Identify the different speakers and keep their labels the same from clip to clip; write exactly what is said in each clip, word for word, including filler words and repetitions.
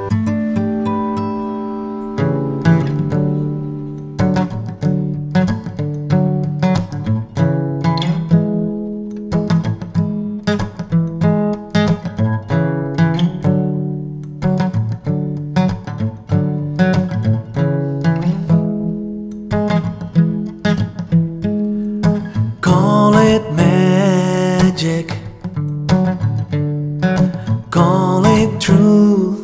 Speaker 1: Call it magic, call it truth.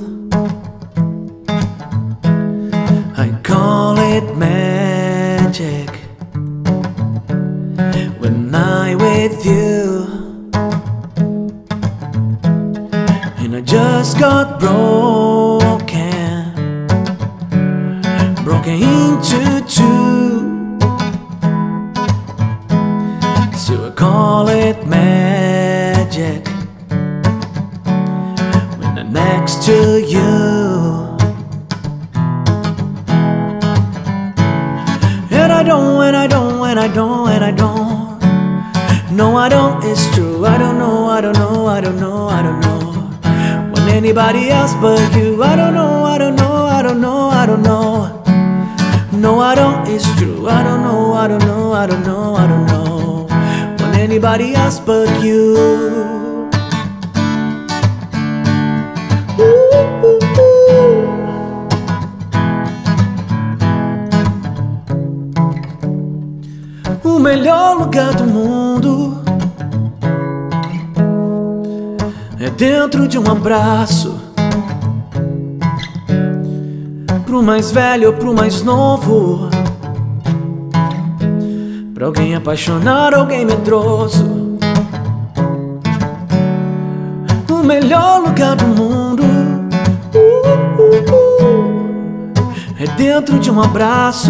Speaker 1: I call it magic when I'm with you. And I just got broken, broken into two. So I call it magic when I'm next to you. And I don't, and I don't, and I don't, and I don't. No, I don't, it's true. I don't know, I don't know, I don't know, I don't know. When anybody else but you, I don't know, I don't know, I don't know, I don't know. No, I don't, it's true. I don't know, I don't know, I don't know, I don't know. Anybody else but you. Ooh, ooh, ooh. O melhor lugar do mundo é dentro de um abraço. Pro mais velho ou pro mais novo, pra alguém apaixonado, alguém medroso. O melhor lugar do mundo uh, uh, uh, é dentro de um abraço.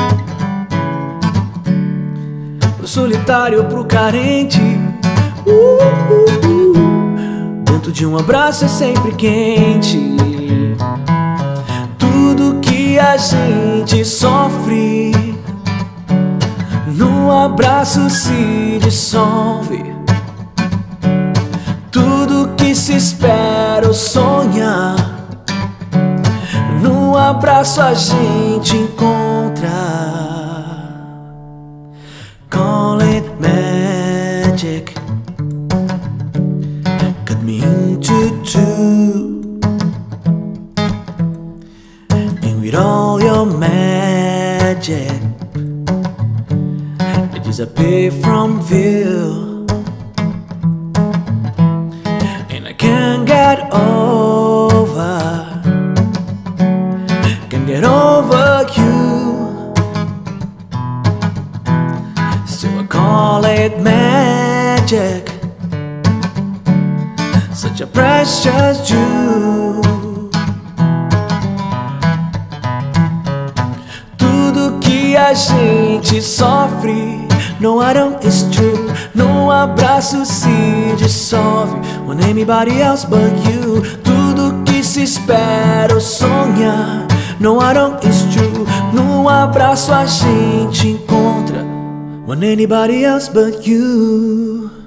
Speaker 1: Pro solitário, pro carente uh, uh, uh, dentro de um abraço é sempre quente. Tudo que a gente sofre no abraço se dissolve. Tudo que se espera ou sonha, no abraço a gente encontra. Call it magic, cut me into two. And with all your magic, disappear from view, and I can't get over, can't get over you. So I call it magic, such a precious jewel. Tudo que a gente sofre, no, I don't, it's true. No abraço se dissolve when anybody else but you. Tudo que se espera ou sonha, no, I don't, it's true. No abraço a gente encontra when anybody else but you.